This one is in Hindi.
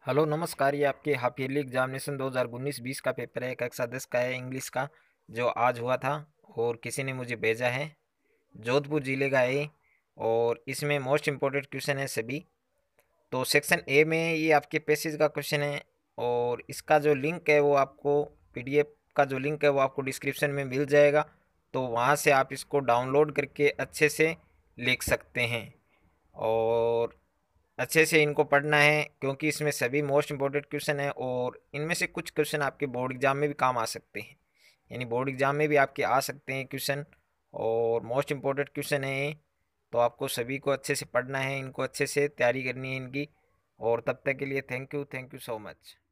हेलो नमस्कार। ये आपके हाफ ईयरली एग्जामिनेशन 2019-20 का पेपर है। कक्षा 10 का है, इंग्लिश का, जो आज हुआ था और किसी ने मुझे भेजा है। जोधपुर जिले का है और इसमें मोस्ट इम्पोर्टेंट क्वेश्चन है सभी। तो सेक्शन ए में ये आपके पैसेज का क्वेश्चन है और इसका जो लिंक है वो आपको पीडीएफ का जो लिंक है वो आपको डिस्क्रिप्शन में मिल जाएगा। तो वहाँ से आप इसको डाउनलोड करके अच्छे से लिख सकते हैं और अच्छे से इनको पढ़ना है, क्योंकि इसमें सभी मोस्ट इम्पोर्टेंट क्वेश्चन है और इनमें से कुछ क्वेश्चन आपके बोर्ड एग्जाम में भी काम आ सकते हैं। यानी बोर्ड एग्जाम में भी आपके आ सकते हैं क्वेश्चन और मोस्ट इम्पोर्टेंट क्वेश्चन है ये। तो आपको सभी को अच्छे से पढ़ना है, इनको अच्छे से तैयारी करनी है इनकी। और तब तक के लिए थैंक यू सो मच।